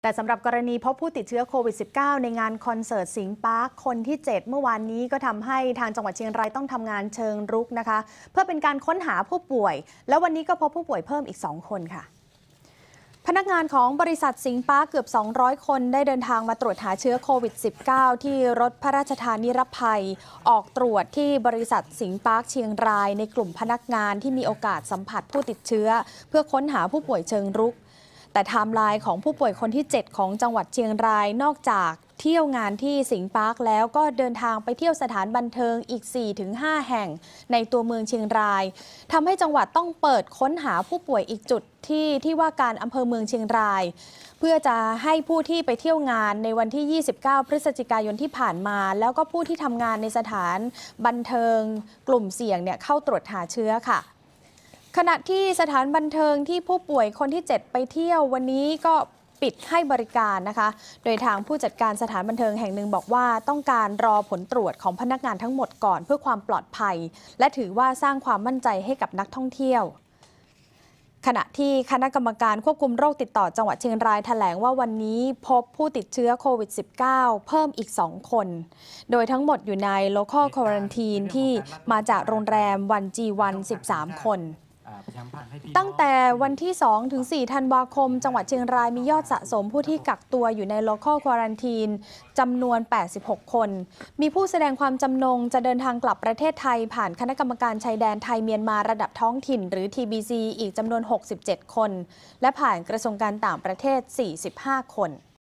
แต่สำหรับกรณีพบผู้ติดเชื้อโควิด -19 ในงานคอนเสิร์ตสิงห์ปาร์คคนที่ 7 เมื่อวานนี้ก็ทำให้ทางจังหวัดเชียงรายต้องทำงานเชิงรุกนะคะเพื่อเป็นการค้นหาผู้ป่วยแล้ววันนี้ก็พบผู้ป่วยเพิ่มอีก 2 คนค่ะพนักงานของบริษัทสิงห์ปาร์คเกือบ 200 คนได้เดินทางมาตรวจหาเชื้อโควิด -19 ที่รถพระราชทานนิรภัยออกตรวจที่บริษัทสิงห์ปาร์คเชียงรายในกลุ่มพนักงานที่มีโอกาสสัมผัสผู้ติดเชื้อเพื่อค้นหาผู้ป่วยเชิงรุกแต่ไทม์ไลน์ของผู้ป่วยคนที่ 7 ของจังหวัดเชียงรายนอกจากเที่ยวงานที่สิงห์ปาร์คแล้วก็เดินทางไปเที่ยวสถานบันเทิงอีก 4-5 แห่งในตัวเมืองเชียงรายทำให้จังหวัดต้องเปิดค้นหาผู้ป่วยอีกจุดที่ว่าการอำเภอเมืองเชียงรายเพื่อจะให้ผู้ที่ไปเที่ยวงานในวันที่ 29 พฤศจิกายนที่ผ่านมาแล้วก็ผู้ที่ทำงานในสถานบันเทิงกลุ่มเสี่ยงเข้าตรวจหาเชื้อค่ะขณะที่สถานบันเทิงที่ผู้ป่วยคนที่ 7 ไปเที่ยววันนี้ก็ปิดให้บริการนะคะโดยทางผู้จัดการสถานบันเทิงแห่งหนึ่งบอกว่าต้องการรอผลตรวจของพนักงานทั้งหมดก่อนเพื่อความปลอดภัยและถือว่าสร้างความมั่นใจให้กับนักท่องเที่ยวขณะที่คณะกรรมการควบคุมโรคติดต่อจังหวัดเชียงรายแถลงว่าวันนี้พบผู้ติดเชื้อโควิด -19 เพิ่มอีก 2 คนโดยทั้งหมดอยู่ใน local quarantine ที่มาจากโรงแรมวันจีวัน13 คนตั้งแต่วันที่ 2-4 ธันวาคมจังหวัดเชียงรายมียอดสะสมผู้ที่กักตัวอยู่ใน local quarantine จำนวน 86 คนมีผู้แสดงความจำนงจะเดินทางกลับประเทศไทยผ่านคณะกรรมการชายแดนไทยเมียนมาระดับท้องถิ่นหรือ TBC อีกจำนวน 67 คนและผ่านกระทรวงการต่างประเทศ 45 คน